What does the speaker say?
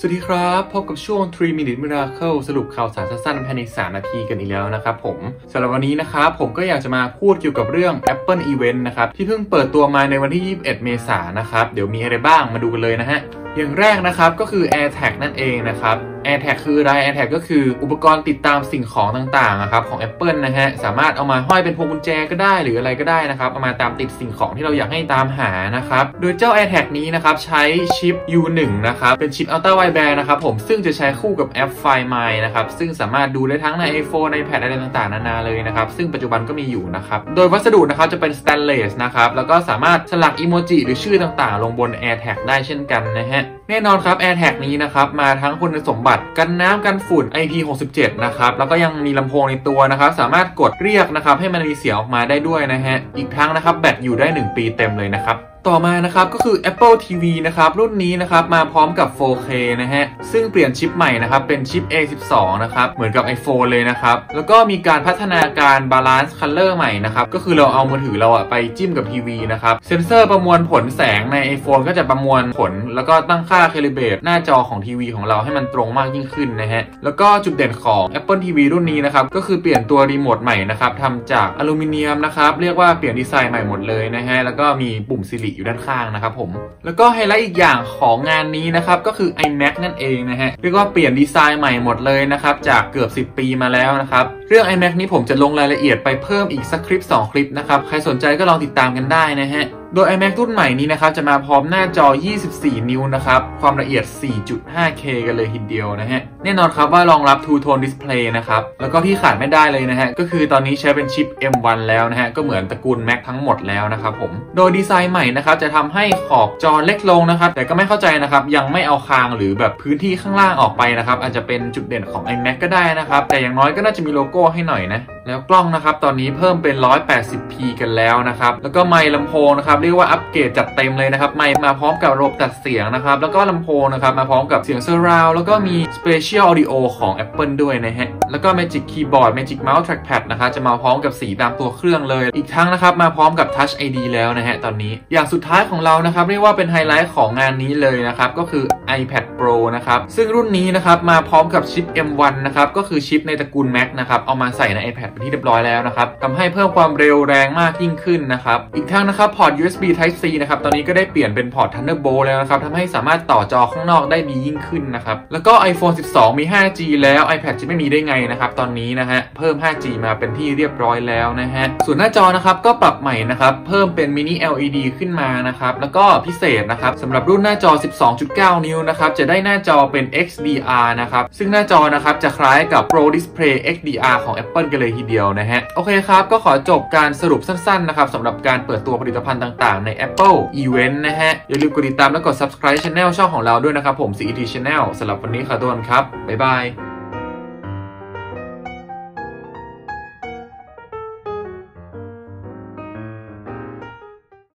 สวัสดีครับพบกับช่วง3 Minute Miracle สรุปข่าวสารสั้นๆภายใน3 นาทีกันอีกแล้วนะครับผมสำหรับวันนี้นะครับผมก็อยากจะมาพูดเกี่ยวกับเรื่อง Apple Event นะครับที่เพิ่งเปิดตัวมาในวันที่21 เมษายนนะครับเดี๋ยวมีอะไรบ้างมาดูกันเลยนะฮะอย่างแรกนะครับก็คือ AirTag นั่นเองนะครับ AirTag คืออะไร AirTag ก็คืออุปกรณ์ติดตามสิ่งของต่างๆนะครับของ Apple นะฮะสามารถเอามาห้อยเป็นพวงกุญแจก็ได้หรืออะไรก็ได้นะครับเอามาตามติดสิ่งของที่เราอยากให้ตามหานะครับโดยเจ้า AirTag นี้นะครับใช้ชิป U1 นะครับเป็นชิป Ultra Wideband นะครับผมซึ่งจะใช้คู่กับแอป Find My นะครับซึ่งสามารถดูได้ทั้งใน iPhone iPad อะไรต่างๆนานาเลยนะครับซึ่งปัจจุบันก็มีอยู่นะครับโดยวัสดุนะครับจะเป็น Stainless นะครับแล้วก็สามารถสลักอีโมจิหรือชื่อต่างๆลงบน AirTag ได้เช่นกันนะฮะแน่นอนครับ AirTag นี้นะครับมาทั้งคุณสมบัติกันน้ำกันฝุ่น IP67 นะครับแล้วก็ยังมีลำโพงในตัวนะครับสามารถกดเรียกนะครับให้มันมีเสียงออกมาได้ด้วยนะฮะอีกทั้งนะครับแบตอยู่ได้ 1 ปีเต็มเลยนะครับต่อมานะครับก็คือ Apple TV นะครับรุ่นนี้นะครับมาพร้อมกับ 4K นะฮะซึ่งเปลี่ยนชิปใหม่นะครับเป็นชิป A12 นะครับเหมือนกับ iPhone เลยนะครับแล้วก็มีการพัฒนาการ Balance Color ใหม่นะครับก็คือเราเอามือถือเราไปจิ้มกับทีวีนะครับเซ็นเซอร์ประมวลผลแสงใน iPhone ก็จะประมวลผลแล้วก็ตั้งค่า Calibrate หน้าจอของทีวีของเราให้มันตรงมากยิ่งขึ้นนะฮะแล้วก็จุดเด่นของ Apple TV รุ่นนี้นะครับก็คือเปลี่ยนตัวรีโมทใหม่นะครับทำจากอลูมิเนียมนะครับเรียกว่าเปลี่ยนดีไซน์ใหม่หมดเลยนะฮะแล้วก็มีปุ่มSiriอยู่ด้านข้างนะครับผมแล้วก็ไฮไลท์อีกอย่างของงานนี้นะครับก็คือ iMac นั่นเองนะฮะเรียกว่าเปลี่ยนดีไซน์ใหม่หมดเลยนะครับจากเกือบ10 ปีมาแล้วนะครับเรื่อง iMac นี้ผมจะลงรายละเอียดไปเพิ่มอีกสักคลิป2 คลิปนะครับใครสนใจก็ลองติดตามกันได้นะฮะโดย iMac รุ่นใหม่นี้นะครับจะมาพร้อมหน้าจอ24 นิ้วนะครับความละเอียด 4.5K กันเลยทีเดียวนะฮะแน่นอนครับว่ารองรับ Two Tone Display นะครับแล้วก็ที่ขาดไม่ได้เลยนะฮะก็คือตอนนี้ใช้เป็นชิป M1 แล้วนะฮะก็เหมือนตระกูล Mac ทั้งหมดแล้วนะครับผมโดยดีไซน์ใหม่นะครับจะทำให้ขอบจอเล็กลงนะครับแต่ก็ไม่เข้าใจนะครับยังไม่เอาคางหรือแบบพื้นที่ข้างล่างออกไปนะครับอาจจะเป็นจุดเด่นของ iMac ก็ได้นะครับแต่อย่างน้อยก็น่าจะมีโลโก้ให้หน่อยนะแล้วกล้องนะครับตอนนี้เพิ่มเป็น 180p กันแล้วนะครับแล้วก็ไมค์ลำโพงนะครับเรียกว่าอัปเกรดจัดเต็มเลยนะครับไมค์มาพร้อมกับระบบตัดเสียงนะครับแล้วก็ลำโพงนะครับมาพร้อมกับเสียง Surround แล้วก็มี Spatial Audio ของ Apple ด้วยนะฮะแล้วก็ Magic Keyboard Magic Mouse Trackpad นะครับจะมาพร้อมกับสีตามตัวเครื่องเลยอีกทั้งนะครับมาพร้อมกับ Touch ID แล้วนะฮะตอนนี้อย่างสุดท้ายของเรานะครับเรียกว่าเป็นไฮไลท์ของงานนี้เลยนะครับก็คือ iPad Pro นะครับซึ่งรุ่นนี้นะครับมาพร้อมกับชิป M1 นะครับก็คือชิปในตระกูล Mac นะครับเอามาใส่ใน iPadเป็นที่เรียบร้อยแล้วนะครับทำให้เพิ่มความเร็วแรงมากยิ่งขึ้นนะครับอีกทั้งนะครับพอร์ต USB Type C นะครับตอนนี้ก็ได้เปลี่ยนเป็นพอร์ต Thunderbolt แล้วนะครับทำให้สามารถต่อจอข้างนอกได้ดียิ่งขึ้นนะครับแล้วก็ iPhone 12 มี 5G แล้ว iPad จะไม่มีได้ไงนะครับตอนนี้นะฮะเพิ่ม 5G มาเป็นที่เรียบร้อยแล้วนะฮะส่วนหน้าจอนะครับก็ปรับใหม่นะครับเพิ่มเป็น Mini LED ขึ้นมานะครับแล้วก็พิเศษนะครับสำหรับรุ่นหน้าจอ 12.9 นิ้วนะครับจะได้หน้าจอเป็น XDR นะครับซึ่งหน้าจอนะครับจะคล้ายกับ Pro Display XDR ของ Apple กันเลยทีเดียวนะฮะโอเคครับก็ขอจบการสรุปสั้นๆนะครับสำหรับการเปิดตัวผลิตภัณฑ์ต่างๆใน Apple Event นะฮะอย่าลืมกดติดตามและกด Subscribe Channel ช่องของเราด้วยนะครับผม CET Channel สำหรับวันนี้ขอตัวครับบ๊ายบาย